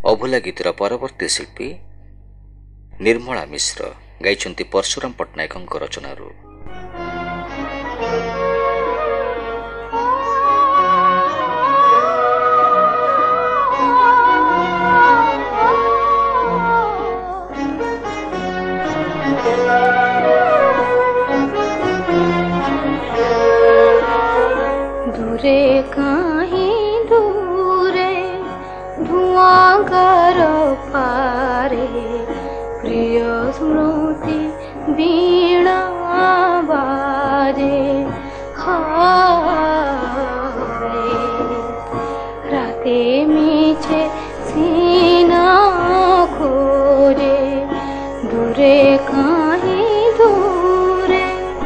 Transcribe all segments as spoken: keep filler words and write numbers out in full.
अभुला गीतर परवर्ती शिल्पी निर्मला मिश्र गाइछन्ति परशुराम पट्टनायकଙ୍କ रचनारू। दूरे कहीं दूरे धुआं कर पारे प्रिय स्मृति वीणा बाजे हाय राते मीछे सीना खोजे दूरे कहीं दूरे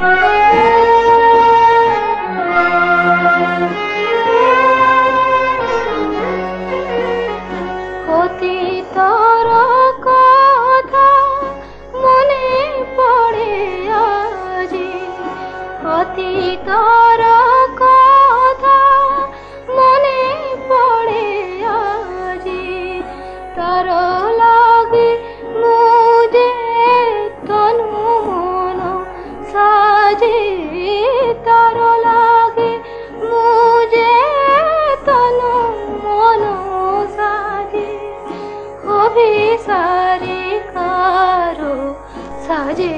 होती तारा कथा मने पड़े आजे होती तारा कथा मने पड़े आजे तार लागे मुझे तनु मन साजे तार लागे मुझे तनु मन साजे अभी सारे कारो साजे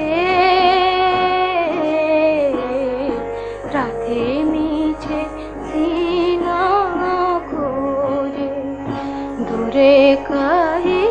राते मीछे सीना खोजे दूरे कहीं